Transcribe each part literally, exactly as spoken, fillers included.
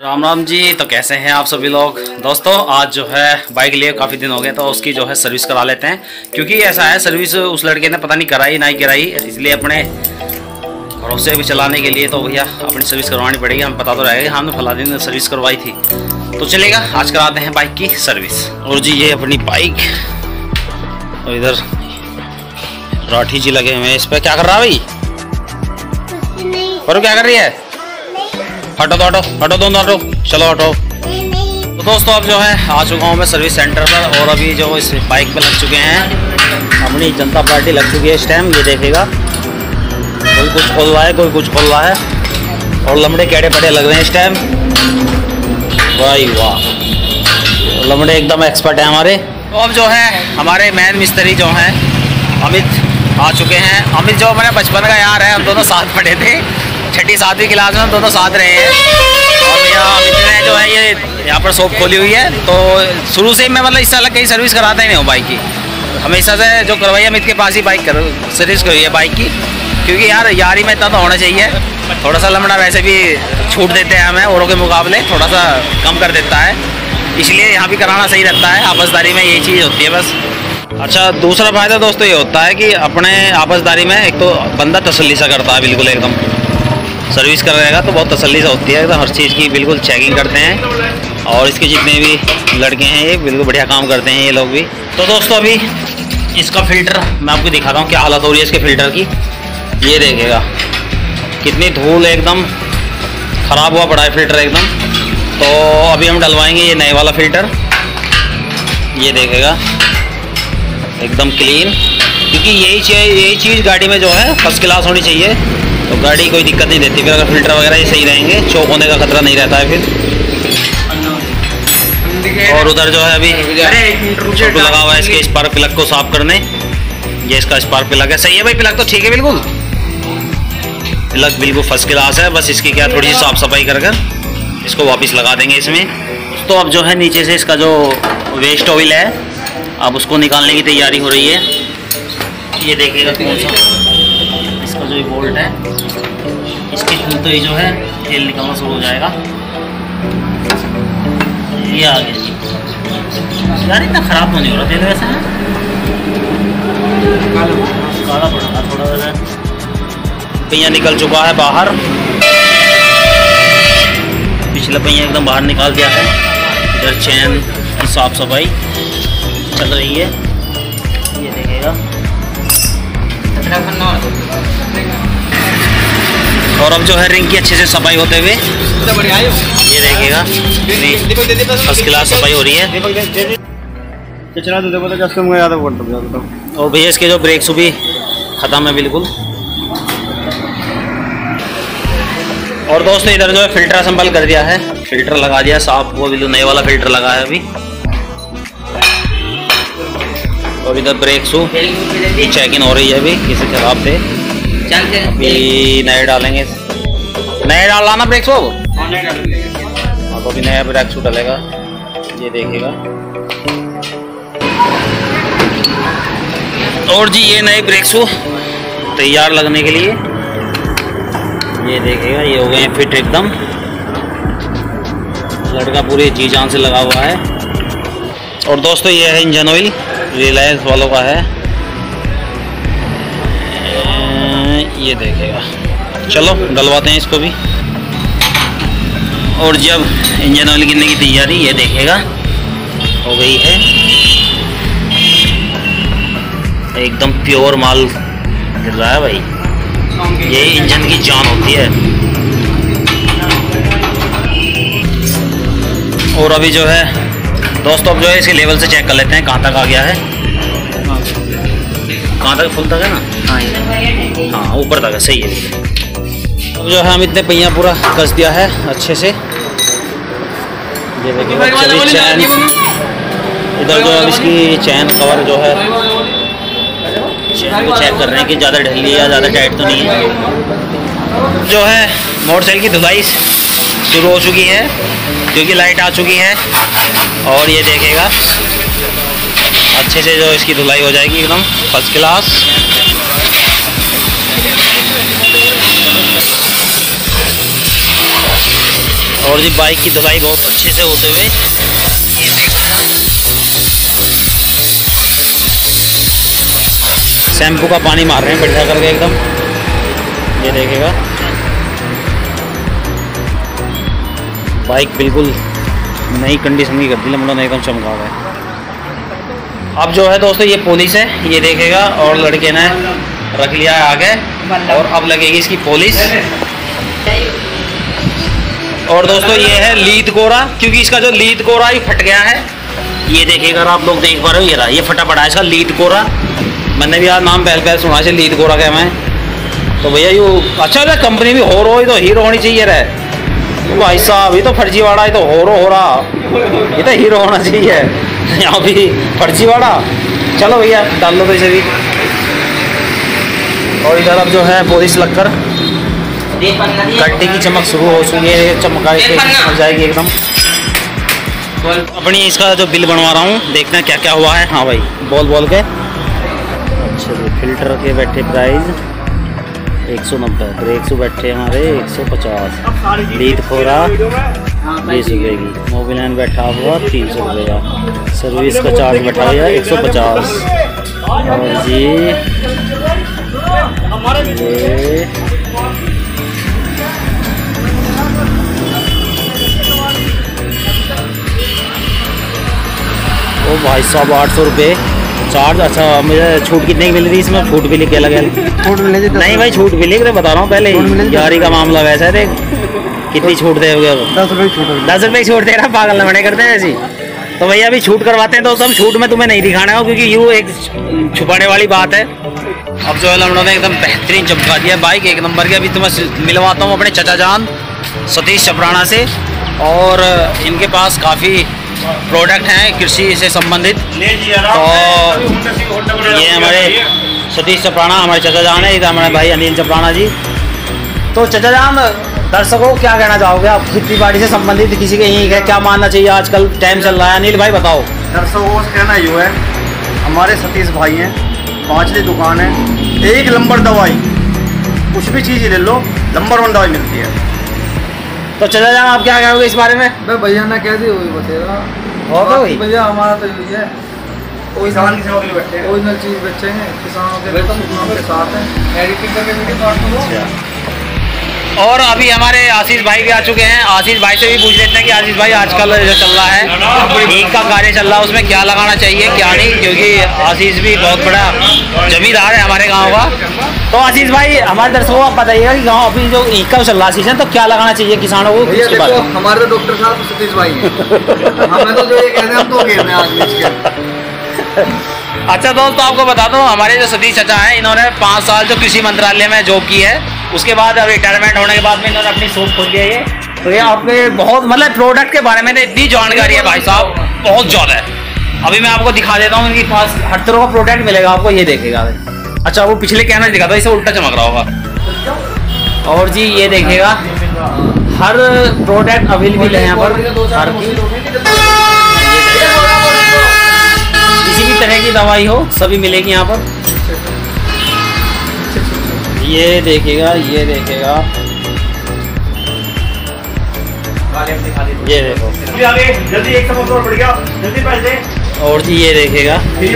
राम राम जी। तो कैसे हैं आप सभी लोग। दोस्तों आज जो है बाइक लिए काफ़ी दिन हो गए तो उसकी जो है सर्विस करा लेते हैं, क्योंकि ऐसा है सर्विस उस लड़के ने पता नहीं कराई नहीं कराई, इसलिए अपने भरोसे भी चलाने के लिए तो भैया अपनी सर्विस करवानी पड़ेगी। हम पता तो रहेगा हमने फला दिन सर्विस करवाई थी, तो चलेगा आज कराते हैं बाइक की सर्विस। और जी ये अपनी बाइक, और इधर राठी जी लगे हुए हैं। इस पर क्या कर रहा है भाई? और क्या कर रही है? हटो तो हटो हटो दोनों हटो, चलो हटो। तो दोस्तों अब जो है आ चुका हूँ मैं सर्विस सेंटर पर, और अभी जो इस बाइक पे लग चुके हैं अपनी जनता पार्टी लग चुकी है इस टाइम। ये देखेगा कोई कुछ खोल रहा है कोई कुछ खोल रहा है, और लमड़े कैड़े पड़े लग रहे हैं इस टाइम। भाई वाह, लमड़े एकदम एक्सपर्ट है हमारे। तो अब जो है हमारे मैन मिस्त्री जो हैं अमित आ चुके हैं। अमित जो मेरा बचपन का यार है, हम दोनों साथ पढ़े थे, छठी सातवीं क्लास में हम दोनों साथ रहे हैं। और भैया अमित ने जो है ये यहाँ पर शॉप खोली हुई है, तो शुरू से ही मैं मतलब इस साल कहीं सर्विस कराता ही नहीं हूँ बाइक की, हमेशा से जो करवाई अमित के पास ही बाइक कर सर्विस करी है बाइक की, क्योंकि यार यारी में इतना तो होना चाहिए। थोड़ा सा लमड़ा वैसे भी छूट देते हैं हमें औरों के मुकाबले, थोड़ा सा कम कर देता है, इसलिए यहाँ भी कराना सही रहता है। आपसदारी में यही चीज़ होती है बस। अच्छा दूसरा फायदा दोस्तों ये होता है कि अपने आपसदारी में एक तो बंदा तसल्ली सा करता है, बिल्कुल एकदम सर्विस कर रहेगा तो बहुत तसल्ली से होती है, तो हर चीज़ की बिल्कुल चेकिंग करते हैं। और इसके जितने भी लड़के हैं ये बिल्कुल बढ़िया काम करते हैं ये लोग भी। तो दोस्तों अभी इसका फ़िल्टर मैं आपको दिखाता हूँ क्या हालत हो रही है इसके फ़िल्टर की। ये देखेगा कितनी धूल, एकदम ख़राब हुआ पड़ा है फ़िल्टर एकदम। तो अभी हम डलवाएंगे ये नए वाला फ़िल्टर। ये देखेगा एकदम क्लीन, क्योंकि यही चीज़ यही चीज़ गाड़ी में जो है फर्स्ट क्लास होनी चाहिए, तो गाड़ी कोई दिक्कत नहीं देती। फिर अगर फिल्टर वगैरह ही सही रहेंगे चौक होने का खतरा नहीं रहता है फिर। और उधर जो है अभी छोटू लगा हुआ है इसके स्पार्क प्लग को साफ करने। ये इसका स्पार्क प्लग है, सही है भाई प्लग तो ठीक है, बिल्कुल प्लग बिल्कुल फर्स्ट क्लास है। बस इसकी क्या थोड़ी सी साफ सफाई कर कर इसको वापस लगा देंगे इसमें। तो अब जो है नीचे से इसका जो वेस्ट ऑयल है अब उसको निकालने की तैयारी हो रही है। ये देखिएगा कौन सा इसका जो बोल्ट है इसके खुलते ही जो है तेल निकलना शुरू हो जाएगा। ये आ गया जी यार, इतना ख़राब तो नहीं हो रहा तेल वैसे, काला पड़ रहा थोड़ा वैसे। पहिया निकल चुका है बाहर, पिछला पहिया एकदम बाहर निकाल दिया है। इधर चैन की साफ सफाई चल रही है, ये देखेगा। और अब जो है रिंग की अच्छे से सफाई होते हुए ये देखेगा फर्स्ट क्लास सफाई हो रही है। और भैया इसके जो ब्रेक्स भी ख़त्म है बिल्कुल। और दोस्तों इधर जो है फिल्टर असेंबल कर दिया है, फिल्टर लगा दिया साफ, वो बिल्कुल नए वाला फिल्टर लगा है अभी। और इधर ब्रेक शू की चेकिंग हो रही है अभी, किसी खराब थे अभी नए डालेंगे। नए डालना ना ब्रेक शू, हाँ तो अभी नया ब्रेक शू डालेगा। ये देखेगा। और जी ये नए ब्रेक शू तैयार लगने के लिए, ये देखेगा ये हो गए हैं फिट एकदम। लड़का पूरी जी जान से लगा हुआ है। और दोस्तों ये है इंजन ऑयल, रिलायंस वालों का है, ये देखेगा। चलो डलवाते हैं इसको भी। और जब इंजन ऑयल गिरने की तैयारी ये देखेगा हो गई है, एकदम प्योर माल गिर रहा है भाई, ये इंजन की जान होती है। और अभी जो है दोस्तों अब जो है इसके लेवल से चेक कर लेते हैं कहाँ तक आ गया है। कहाँ तक? फुल तक है ना? हाँ ऊपर तक है, सही है। अब जो है हम इतने पहिया पूरा कस दिया है अच्छे से। ये देखिए चैन, इधर जो है इसकी चैन कवर जो है चैन को चेक कर रहे हैं कि ज़्यादा ढीली या ज़्यादा टाइट तो नहीं है। जो है मोटरसाइकिल की धुलाई शुरू हो चुकी है क्योंकि लाइट आ चुकी है। और ये देखेगा अच्छे से जो इसकी धुलाई हो जाएगी एकदम फर्स्ट क्लास। और जी बाइक की धुलाई बहुत अच्छे से होते हुए शैम्पू का पानी मार रहे हैं बढ़िया करके एकदम। ये देखेगा बाइक बिल्कुल नई कंडीशन की कर दी हम लोगों ने, एकदम चमका हुआ है। अब जो है दोस्तों ये पॉलिश है, ये देखेगा, और लड़के ने रख लिया है आगे और अब लगेगी इसकी पॉलिश। और दोस्तों ये है लीद कोरा, क्योंकि इसका जो लीद कोरा ही फट गया है। ये देखिएगा आप लोग देख पा रहे हो, ये रहा, ये फटा पड़ा है इसका लीद कोरा। मैंने भी आज नाम पहले पहले सुना से लीद कोरा क्या मैं, तो भैया यू अच्छा है कंपनी भी हो रही तो हीरो होनी चाहिए रहे। तो भाई साहब ये तो फर्जीवाड़ा, ये तो हो रो हो रहा, ये तो हीरो होना चाहिए, यहाँ भी फर्जीवाड़ा। चलो भैया डाल लो तो इसे भी। और इधर अब जो है पॉलिश लगकर गड्ढे की चमक शुरू हो चुकी है, चमका चमक जाएगी एकदम। अपनी इसका जो बिल बनवा रहा हूँ, देखना क्या क्या हुआ है। हाँ भाई बोल बोल के। अच्छा जी फिल्टर के बैठे प्राइस एक सौ नब्बे, ब्रेक से बैठे हमारे एक सौ पचास, लीड खोरा बीस रुपये की, मोबिलाइन बैठा हुआ तीन सौ रुपये का, सर्विस का चार्ज बैठा हुआ एक सौ पचास। और जी ये ओ भाई साहब आठ सौ रुपये चार्ज। अच्छा मुझे छूट कितने की मिल रही है इसमें? छूट भी लिख के लगे छूट मिलेगी नहीं भाई, छूट भी लिख रहे बता रहा हूँ पहले ही, गाड़ी का मामला वैसा है। कितनी छूट दे दस रुपये छूट दस रुपये छूट दे रहा, पागल मने करते हैं ऐसी। तो भैया अभी छूट करवाते हैं दोस्तों, हम छूट में तुम्हें नहीं दिखाना है क्योंकि यूँ एक छुपाने वाली बात है। अब जो है हम लोगों ने एकदम बेहतरीन चमका दिया बाइक, एक नंबर की। अभी तुम्हें मिलवाता हूँ अपने चचा जान सतीश चपराना से, और इनके पास काफ़ी प्रोडक्ट हैं कृषि से संबंधित। और ये हमारे सतीश चपराना हमारे चचा जान है, इधर हमारे भाई अनिल चपराना जी। तो चचा जान दर्शकों को क्या कहना चाहोगे आप खेती बाड़ी से संबंधित, किसी के यही है क्या मानना चाहिए आजकल टाइम चल रहा है? अनिल भाई बताओ। दर्शकों को कहना ये है, हमारे सतीश भाई हैं, पांचवी दुकान है, एक नंबर दवाई, कुछ भी चीज़ ले लो नंबर वन दवाई मिलती है। तो चचा जान आप क्या कहोगे इस बारे में? भैया ने कह दी वही बतेगा, भैया हमारा तो यही है, किसान की सेवा के लिए बैठे हैं, ओरिजिनल चीज़ बेचेंगे, किसानों के सपनों के साथ हैं, एडिटिंग करके वीडियो काटते हैं। और अभी हमारे आशीष भाई भी आ चुके हैं, आशीष भाई से भी पूछ लेते हैं कि आशीष भाई आजकल जो चल रहा है ईख का कार्य चल रहा है, उसमें क्या लगाना चाहिए क्या नहीं, क्योंकि आशीष भी बहुत बड़ा जमींदार है हमारे गांव का। तो आशीष भाई हमारे दर्शकों को आप बताइएगा कि गांव अभी जो ईख का चल रहा सीजन, तो क्या लगाना चाहिए किसानों को? देखो हमारे तो डॉक्टर साहब सतीश भाई हैं, हमें तो जो ये कहते हैं हम तो कह रहे हैं। अच्छा दोस्तों आपको बता दूं, हमारे जो सतीश चाचा हैं इन्होंने पाँच साल जो कृषि मंत्रालय में जॉब की है, उसके बाद अब रिटायरमेंट होने के बाद में इन्होंने अपनी शॉप खोल लिया है। तो ये आपके बहुत मतलब प्रोडक्ट के बारे में इतनी जानकारी है भाई साहब, बहुत ज़्यादा है। अभी मैं आपको दिखा देता हूँ, इनके पास हर तरह का प्रोडक्ट मिलेगा आपको, ये देखेगा। अच्छा वो पिछले कैमरा दिखा था, इसे उल्टा चमक रहा होगा। और जी ये देखेगा हर प्रोडक्ट अवेलेबल है यहाँ पर, हर किसी भी तरह की दवाई हो सभी मिलेगी यहाँ पर। ये देखेगा ये देखेगा ये देखो, जल्दी एक समोसा और बढ़ गया, जल्दी पैसे। और जी ये देखेगा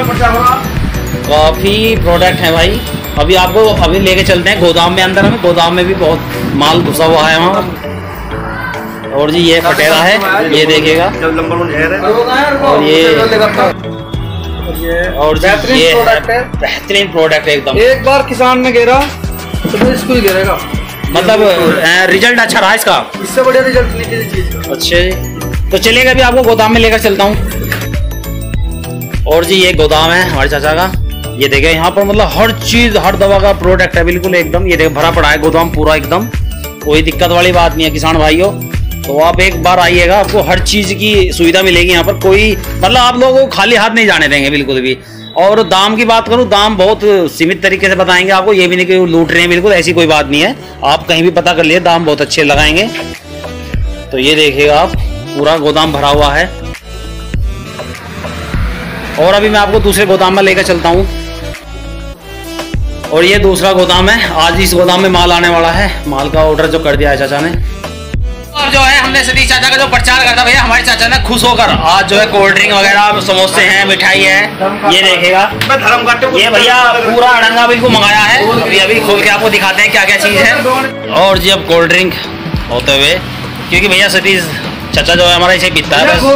काफ़ी प्रोडक्ट है भाई। अभी आपको अभी लेके चलते हैं गोदाम में, अंदर हमें गोदाम में भी बहुत माल घुसा हुआ है वहाँ। और जी ये फटेरा है, ये देखेगा, और ये और बेहतरीन प्रोडक्ट है, बेहतरीन प्रोडक्ट है एकदम। एक बार किसान ने गिरा तो इसको ही गिरेगा, मतलब रिजल्ट अच्छा रहा इसका, इससे बढ़िया रिजल्ट नहीं किसी चीज का। अच्छा जी तो चलिएगा अभी आपको गोदाम में लेकर चलता हूँ। और जी ये गोदाम है हमारे चाचा का, ये देखे यहाँ पर मतलब हर चीज हर दवा का प्रोडक्ट है बिल्कुल एकदम। ये देखे भरा पड़ा है गोदाम पूरा एकदम, कोई दिक्कत वाली बात नहीं है किसान भाइयों। तो आप एक बार आइएगा, आपको हर चीज की सुविधा मिलेगी यहाँ पर, कोई मतलब आप लोगों को खाली हाथ नहीं जाने देंगे बिल्कुल भी। और दाम की बात करूँ, दाम बहुत सीमित तरीके से बताएंगे आपको, ये भी नहीं कि लूट रहे हैं बिल्कुल, ऐसी कोई बात नहीं है। आप कहीं भी पता कर लिए, दाम बहुत अच्छे लगाएंगे। तो ये देखिएगा आप पूरा गोदाम भरा हुआ है। और अभी मैं आपको दूसरे गोदाम में लेकर चलता हूँ, और ये दूसरा गोदाम है। आज इस गोदाम में माल आने वाला है, माल का ऑर्डर जो कर दिया है चाचा ने। और जो है हमने सतीश चाचा का जो प्रचार करता भैया, हमारे चाचा ने खुश होकर आज जो है कोल्ड ड्रिंक वगैरह, समोसे हैं, मिठाई है, ये देखेगा ये भैया पूरा अड़ंगा बिल्कुल मंगाया है। अभी अभी खोल के आपको दिखाते हैं क्या क्या चीज़ है। और जी अब कोल्ड ड्रिंक होते हुए, क्योंकि भैया सतीश चाचा जो है हमारा इसे पीता है बस।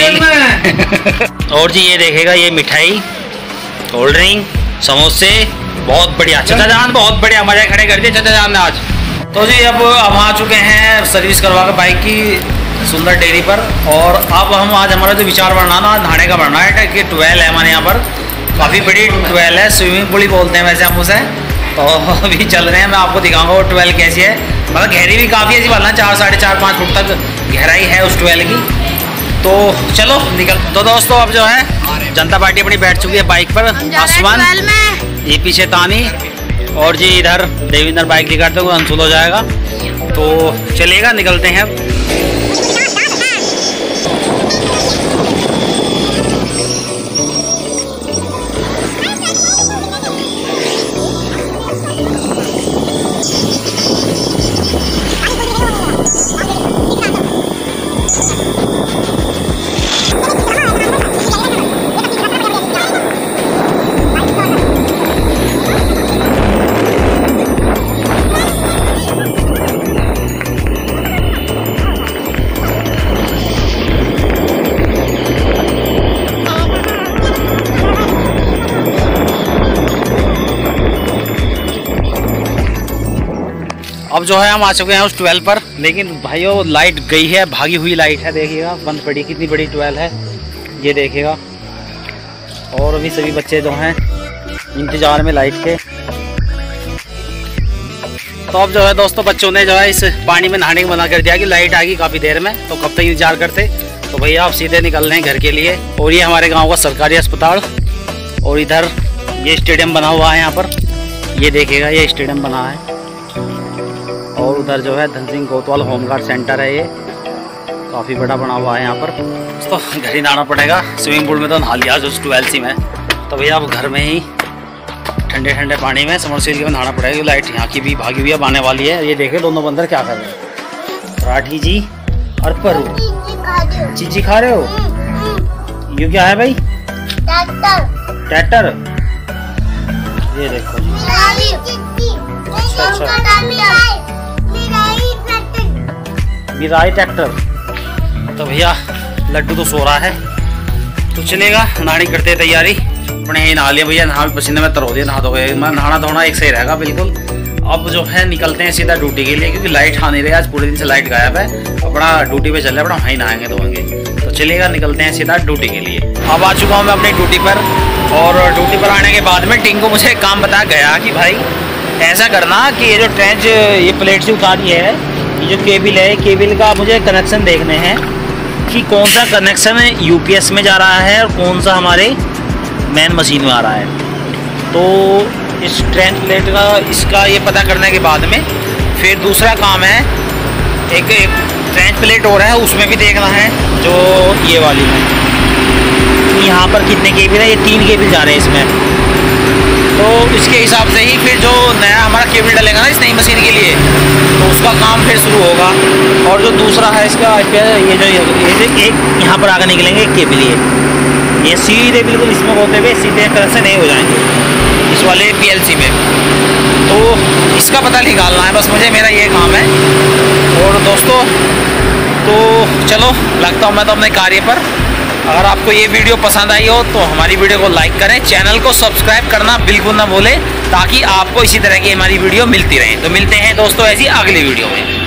और जी ये देखेगा ये मिठाई, कोल्ड ड्रिंक, समोसे, बहुत बढ़िया चाचा जान, बहुत बढ़िया मजा खड़े कर दिए चाचा जान ने आज। तो जी अब हम आ चुके हैं सर्विस करवा के बाइक की सुंदर डेयरी पर। और अब हम आज हमारा जो विचार बढ़ना ना, नहाने का बढ़ना है कि ट्वेल है हमारे यहाँ पर, काफ़ी बड़ी ट्वेल है, स्विमिंग पूल ही बोलते हैं वैसे हम उसे। तो अभी चल रहे हैं, मैं आपको दिखाऊंगा वो ट्वेल कैसी है। मतलब गहरी भी काफ़ी ऐसी वाला, चार साढ़े चार पाँच फुट तक गहराई है उस ट्वेल की। तो चलो निकल। तो दोस्तों अब जो है जनता पार्टी अपनी बैठ चुकी है बाइक पर, आसमान ये पीछे तानी, और जी इधर देविंदर बाइक निकालते हुए अंशुल हो जाएगा। तो चलेगा, निकलते हैं अब। अब जो है हम आ चुके हैं उस ट्वेल्व पर, लेकिन भाइयों लाइट गई है, भागी हुई लाइट है, देखिएगा बंद पड़ी, कितनी बड़ी ट्वेल्व है ये देखिएगा। और अभी सभी बच्चे जो हैं इंतजार में लाइट के। तो अब जो है दोस्तों बच्चों ने जो है इस पानी में नहाने का मना कर दिया कि लाइट आ गई काफ़ी देर में, तो कब तक इंतजार करते। तो भैया आप सीधे निकल रहे हैं घर के लिए। और ये हमारे गाँव का सरकारी अस्पताल, और इधर ये स्टेडियम बना हुआ है यहाँ पर, ये देखिएगा ये स्टेडियम बना है। और उधर जो है धन सिंह कोतवाल होमगार्ड सेंटर है, ये काफ़ी बड़ा बना हुआ है यहाँ पर। तो घर ही नहाना पड़ेगा, स्विमिंग पूल में तो नहा लिया जो ट्वेल्व सी में। तो भैया अब घर में ही ठंडे ठंडे पानी में समरसील में नहाना पड़ेगा। लाइट यहाँ की भी भागी हुई अब आने वाली है। ये देखे दोनों बंदर क्या कर रहे हैं, राठी जी और परू। चीची खा रहे हो? ये क्या है भाई? ट्रैक्टर। ये देखो अच्छा अच्छा विदाई ट्रैक्टर। तो भैया लड्डू तो सो रहा है, तो चलेगा नहाने करते हैं तैयारी। अपने ही नहा लिया भैया, नहा पसीने में तर हो दिया, नहा धो गए। मैं नहाना धोना एक सही रहेगा बिल्कुल। अब जो है निकलते हैं सीधा ड्यूटी के लिए, क्योंकि लाइट आ नहीं रही आज, पूरे दिन से लाइट गायब है। अपना ड्यूटी पे चल रहे, अपना वहीं नहाएंगे धोएंगे। तो चलेगा निकलते हैं सीधा ड्यूटी के लिए। अब आ चुका हूँ मैं अपनी ड्यूटी पर, और ड्यूटी पर आने के बाद में टिंकू मुझे एक काम बताया गया कि भाई ऐसा करना कि ये जो ट्रेंच ये प्लेट से उतारी है, ये जो केबल है, केबल का मुझे कनेक्शन देखने हैं कि कौन सा कनेक्शन यूपीएस में जा रहा है और कौन सा हमारे मेन मशीन में आ रहा है। तो इस ट्रेंच प्लेट का इसका ये पता करने के बाद में फिर दूसरा काम है, एक, एक ट्रेंच प्लेट और है, उसमें भी देखना है जो ये वाली है, यहाँ पर कितने केबल है। ये तीन केबल जा रहे हैं इसमें, तो इसके हिसाब से ही फिर जो नया हमारा केबल डलेगा ना इस नई मशीन के लिए, तो उसका काम फिर शुरू होगा। और जो दूसरा है इसका ये जो ये एक यहाँ पर आगे निकलेंगे एक केबल, ये ये सीधे बिल्कुल इसमें होते हुए सीधे तरह से नहीं हो जाएंगे इस वाले पीएलसी में। तो इसका पता निकालना है बस मुझे, मेरा ये काम है। और दोस्तों तो चलो लगता हूँ मैं तो अपने कार्य पर। अगर आपको ये वीडियो पसंद आई हो तो हमारी वीडियो को लाइक करें, चैनल को सब्सक्राइब करना बिल्कुल ना भूलें, ताकि आपको इसी तरह की हमारी वीडियो मिलती रहे। तो मिलते हैं दोस्तों ऐसी अगली वीडियो में।